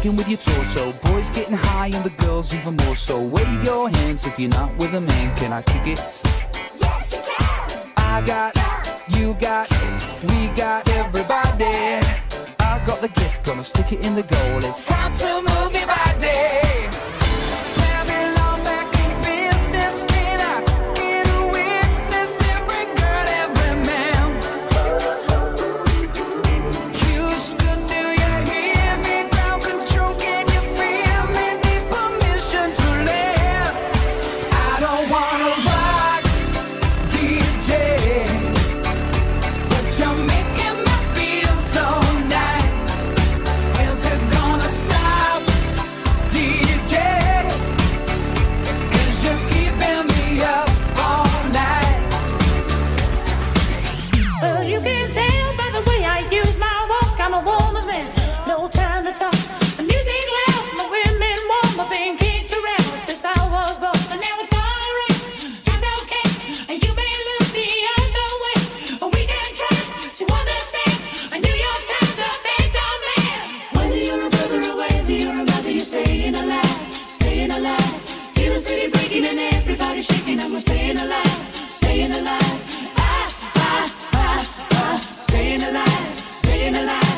shaking with your torso. Boys getting high and the girls even more so. Wave your hands if you're not with a man. Can I kick it? Yes, you can. I got, you got, we got everybody. I got the gift, gonna stick it in the goal. It's time to move your body. Babylon back in business. Can I get a witness? Every girl, every man. Houston, do you hear me? Ground control, can you feel me? Need permission to live. I don't wanna rock, DJ, but you're making me feel so nice. Is it gonna stop, DJ? 'Cause you're keeping me up all night. You can tell by the way I use my walk, I'm a woman's man, no time to talk. The music loud, my women warm, I've been kicked around since I was born. But now it's alright, it's okay, and you may look the other way, but we can try to understand. I knew your time's a based on man. Whether you're a brother or whether you're a mother, you're staying alive, staying alive. Feel the city breaking and everybody shaking, and we're staying alive, staying alive. Staying alive, staying alive.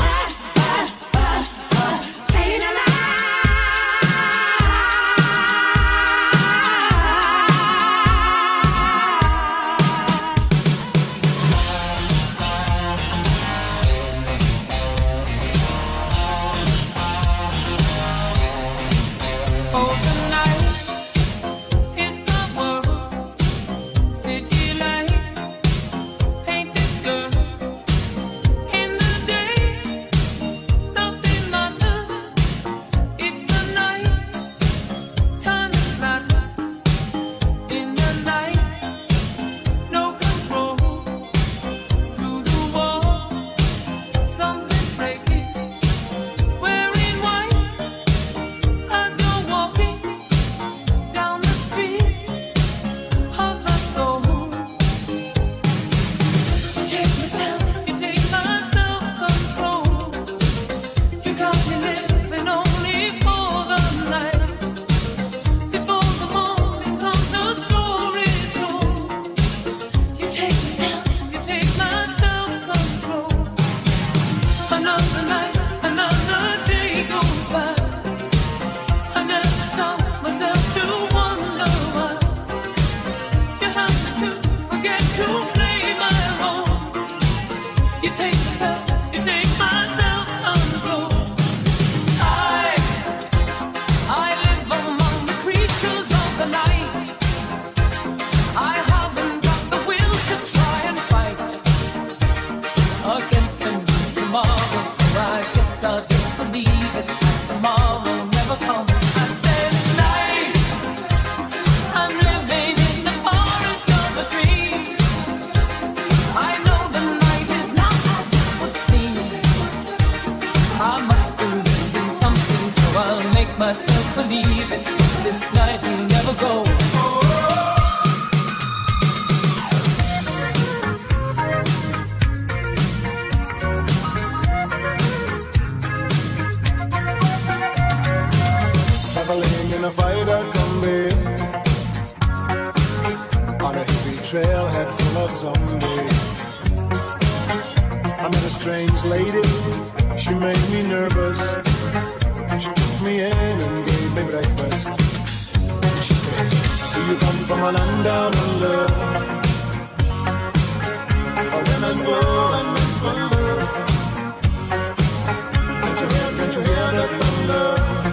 Staying alive. Oh, tonight is the world, city light, painted girl. In the day, nothing matters. It's the night, time to matter. In the night, no control. Through the wall, something breaking. Wearing white as you're walking down the street of my soul. You take myself, you take my self-control. You got me living only for the night. Before the morning comes, the story's told. You take myself, you take my self-control. Another night, another day goes by. I never stop myself to wonder why. You have to forget to play my role. You take myself, you take my self-control. I live among the creatures of the night. I haven't got the will to try and fight against the new tomorrow. So I guess I'll just believe it. Tomorrow never comes. I said night. I'm living in the forest of a dream. I know the night is not as it would seem. I must believe in something, so I'll make myself believe it. This night will never go. Traveling in a fighter combi on a hippie trailhead full of zombies. I met a strange lady, she made me nervous. She took me in and gave me breakfast. She said, do you come from a land down under? Where women go and men wonder. Can't you hear the thunder?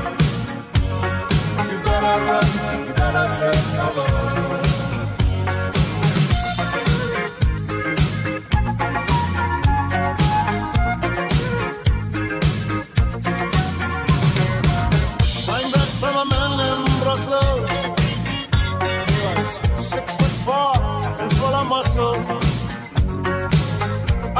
You better run, you better take cover. I'm back from a man in Brussels. He was 6'4" and full of muscle.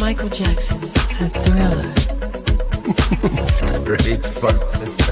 Michael Jackson, The Thriller. It's great fun.